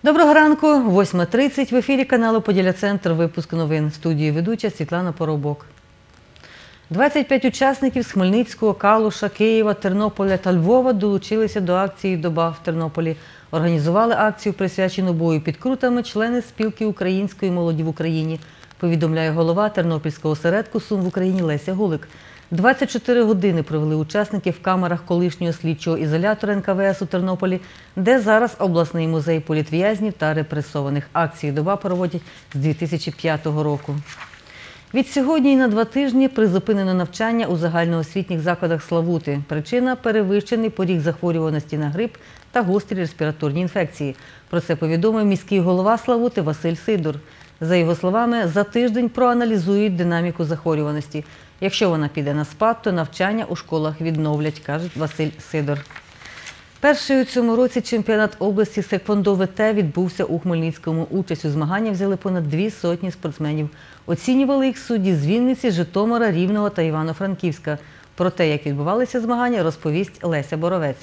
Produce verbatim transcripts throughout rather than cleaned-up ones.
Доброго ранку, восьма тридцять, в ефірі каналу «Поділля-Центр», випуск новин. В студії ведуча Світлана Поробок. двадцять п'ять учасників з Хмельницького, Калуша, Києва, Тернополя та Львова долучилися до акції «Доба в Тернополі». Організували акцію, присвячену бою під Крутами, члени спілки української молоді в Україні, повідомляє голова Тернопільського осередку «Сум в Україні» Леся Гулик. двадцять чотири години провели учасники в камерах колишнього слідчого ізолятора ен ка ве ес у Тернополі, де зараз обласний музей політв'язнів та репресованих. Акції «Доба» проводять з дві тисячі п'ятого року. Від сьогодні і на два тижні призупинено навчання у загальноосвітніх закладах Славути. Причина – перевищений поріг захворюваності на грип та гострі респіраторні інфекції. Про це повідомив міський голова Славути Василь Сидор. За його словами, за тиждень проаналізують динаміку захворюваності. Якщо вона піде на спад, то навчання у школах відновлять, каже Василь Сидор. Перший у цьому році чемпіонат області з тхеквондо ве те відбувся у Хмельницькому. Участь у змаганнях взяли понад дві сотні спортсменів. Оцінювали їх судді з Вінниці, Житомира, Рівного та Івано-Франківська. Про те, як відбувалися змагання, розповість Леся Боровець.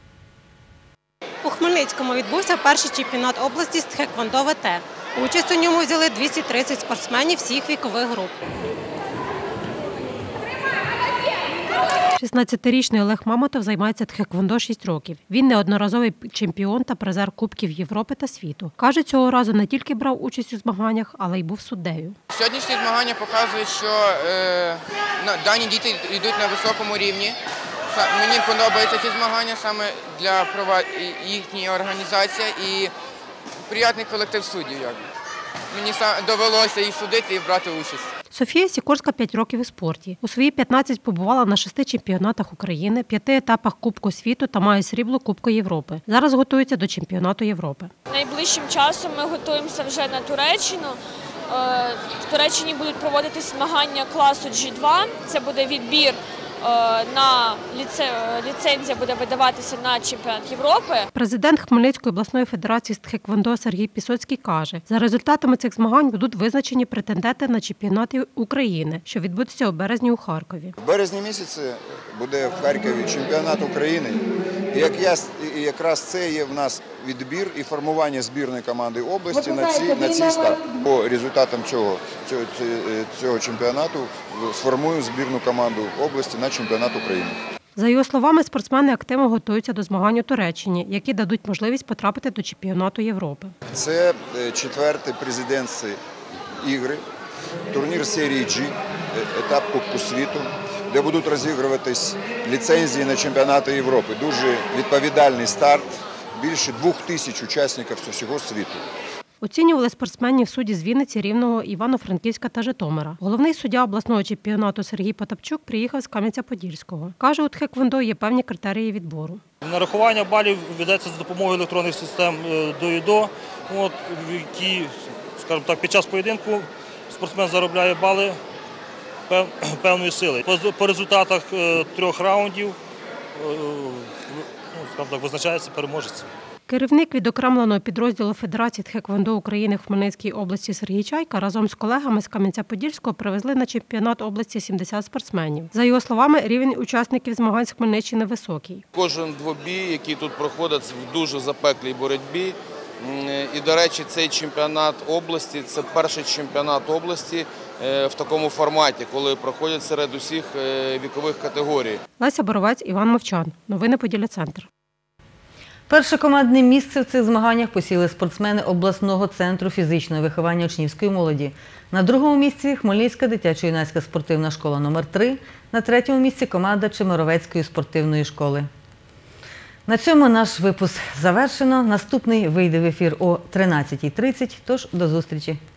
У Хмельницькому відбувся перший чемпіонат області з тхеквондо ве те. Участь у ньому взяли двісті тридцять спортсменів всіх вікових груп. шістнадцятирічний Олег Мамотов займається тхеквондо шість років. Він неодноразовий чемпіон та призер Кубків Європи та світу. Каже, цього разу не тільки брав участь у змаганнях, але й був суддею. Сьогоднішні змагання показують, що е, дані діти йдуть на високому рівні. Мені подобаються ці змагання саме для права їхньої організації і приємний колектив суддів. Мені довелося і судити, і брати участь. Софія Сікорська п'ять років у спорті. У свої п'ятнадцять побувала на шести чемпіонатах України, п'яти етапах Кубку світу та має срібло Кубку Європи. Зараз готується до чемпіонату Європи. Найближчим часом ми готуємося вже на Туреччину. В Туреччині будуть проводитись змагання класу джі два. Це буде відбір на ліцензія буде видаватися на чемпіонат Європи. Президент Хмельницької обласної федерації з тхеквондо Сергій Пісоцький каже, за результатами цих змагань будуть визначені претенденти на чемпіонати України, що відбудеться у березні у Харкові. В березні місяці буде в Харкові чемпіонат України. І як я, і якраз це є в нас відбір і формування збірної команди області на ці, на цій старт. По результатам цього, цього, цього чемпіонату сформуємо збірну команду області на чемпіонат України. За його словами, спортсмени активно готуються до змагань у Туреччині, які дадуть можливість потрапити до чемпіонату Європи. Це четверті президентські ігри, турнір серії G, етап Кубку світу, де будуть розігруватись ліцензії на чемпіонати Європи. Дуже відповідальний старт, більше двох тисяч учасників з усього світу. Оцінювали спортсменів судді з Вінниці, Рівного, Івано-Франківська та Житомира. Головний суддя обласного чемпіонату Сергій Потапчук приїхав з Кам'янця-Подільського. Каже, у тхеквондо є певні критерії відбору. Нарахування балів ведеться за допомогою електронних систем до-і-до, які, скажімо так, під час поєдинку спортсмен заробляє бали певної сили. По результатах трьох раундів, скажімо так, визначається переможець. Керівник відокремленого підрозділу Федерації тхеквондо України в Хмельницькій області Сергій Чайка разом з колегами з Кам'янця-Подільського привезли на чемпіонат області сімдесят спортсменів. За його словами, рівень учасників змагань з Хмельниччини високий. Кожен двобій, який тут проходить в дуже запеклій боротьбі. І, до речі, цей чемпіонат області – це перший чемпіонат області в такому форматі, коли проходять серед усіх вікових категорій. Леся Боровець, Іван Мовчан. Новини Поділля-Центр. Перше командне місце в цих змаганнях посіли спортсмени обласного центру фізичного виховання учнівської молоді. На другому місці – Хмельницька дитячо-юнацька спортивна школа номер три, на третьому місці – команда Чемеровецької спортивної школи. На цьому наш випуск завершено. Наступний вийде в ефір о тринадцятій тридцять, тож до зустрічі.